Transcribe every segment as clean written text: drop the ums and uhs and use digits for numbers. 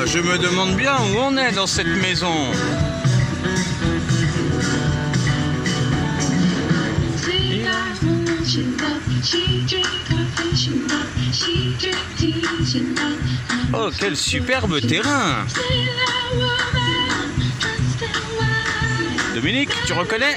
là, je me demande bien où on est dans cette maison. Oh, quel superbe terrain! Dominique, tu reconnais?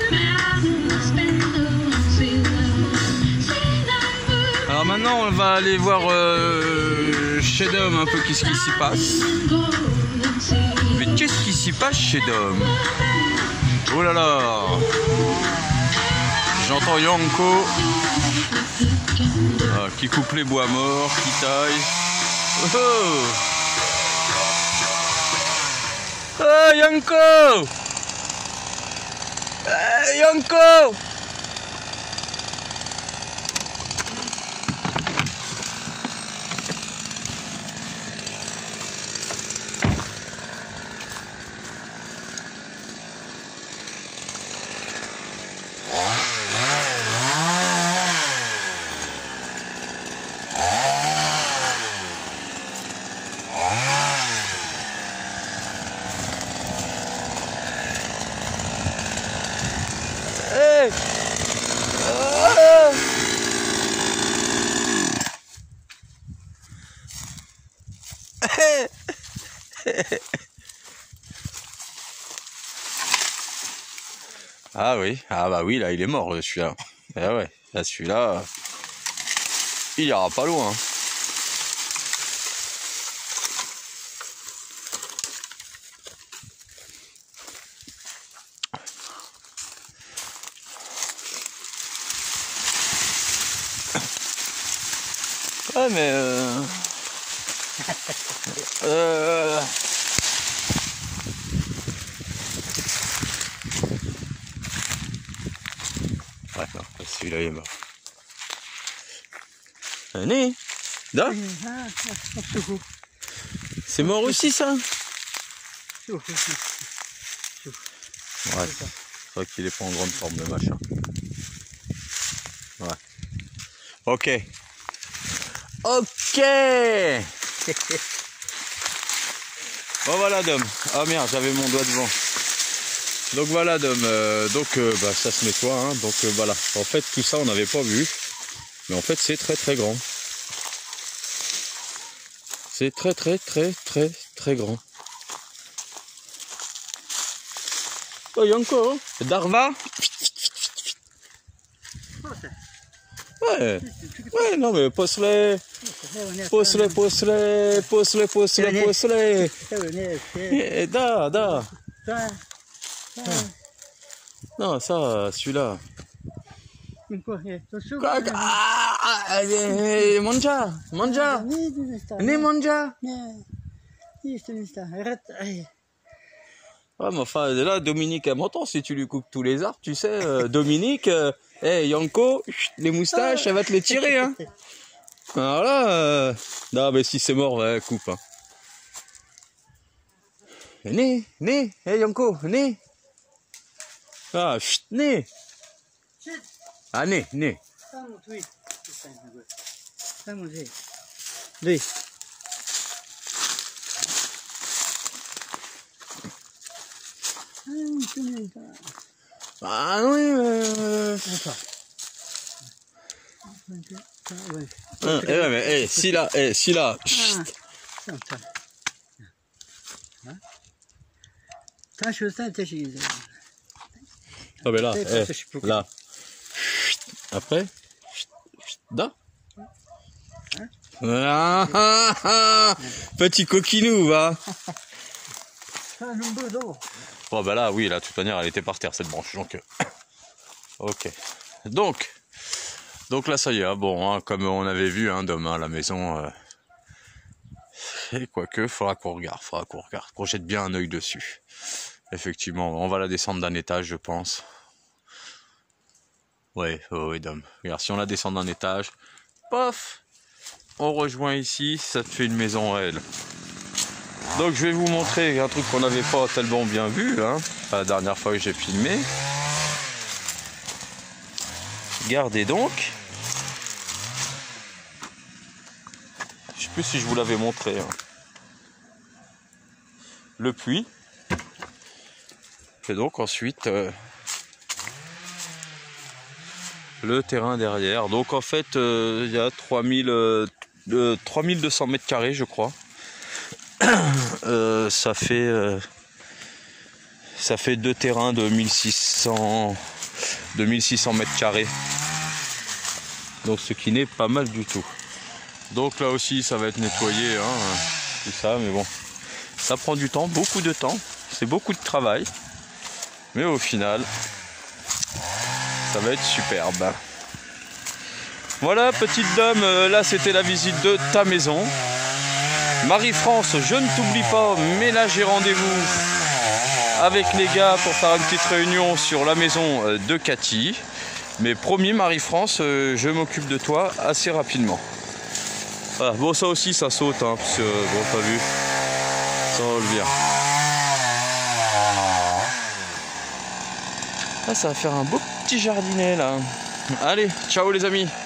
Alors maintenant, on va aller voir chez Dom un peu qu'est-ce qui s'y passe. Mais qu'est-ce qui s'y passe chez Dom? Oh là là! J'entends Yanko qui coupe les bois morts, qui taille. Oh, oh Yanko! Hey, Yanko! Hey! Ah oui, ah bah oui, là il est mort celui-là. Ah ouais, là celui-là, il ira pas loin. Ouais mais ouais non, celui-là il est mort. Allez, là. C'est mort aussi ça? Ouais, c'est vrai qu'il est pas en grande forme le machin. Ouais. Ok. Ok. Bon voilà Dom. Ah merde, j'avais mon doigt devant. Donc voilà Dom, bah, ça se nettoie, hein. Donc voilà. En fait tout ça on n'avait pas vu. Mais en fait c'est très très grand. C'est très très très très très grand. Oh Yanko, Darva. Ouais, ouais, non mais pose-les. Pose-les, pose-les, pose-les, pose-les, pose-les. Et da. Non, ça, celui-là. Manja, manja. Né manja. Ouais, mais enfin, là, Dominique, elle m'entend si tu lui coupes tous les arbres, tu sais, Dominique, hey, Yanko, les moustaches, elle va te les tirer, hein. Alors là, non, mais si c'est mort, ouais, coupe, hein. Né, hey, Yanko, né. Ah, chut, né. Ah, né. Ah oui, mais si là, ah mais là, là, après, là. Petit coquinou, va. Bon bah là, oui, là, de toute manière, elle était par terre cette branche, donc. Ok. Donc là, ça y est, hein, bon, hein, comme on avait vu, hein, demain, la maison. Et quoique, faudra qu'on regarde, qu'on jette bien un œil dessus. Effectivement, on va la descendre d'un étage, je pense. Ouais, Dom. Regarde, si on la descend d'un étage, pof, on rejoint ici, ça te fait une maison réelle. Donc je vais vous montrer un truc qu'on n'avait pas tellement bien vu, hein, la dernière fois que j'ai filmé. Regardez donc. Je sais plus si je vous l'avais montré. Hein. le puits. Et donc ensuite le terrain derrière. Donc en fait il y a 3200 mètres carrés je crois. Ça fait deux terrains de 1600 mètres carrés. Donc ce qui n'est pas mal du tout. Donc là aussi ça va être nettoyé, hein, tout ça, mais bon, ça prend du temps, beaucoup de temps, c'est beaucoup de travail. Mais au final, ça va être superbe. Voilà petite dame, là c'était la visite de ta maison. Marie-France, je ne t'oublie pas, mais là j'ai rendez-vous avec les gars pour faire une petite réunion sur la maison de Cathy. Mais promis Marie-France, je m'occupe de toi assez rapidement. Voilà. Bon ça aussi ça saute, hein, parce que bon t'as vu, ça va le bien. Ah, ça va faire un beau petit jardinet là. Allez, ciao les amis.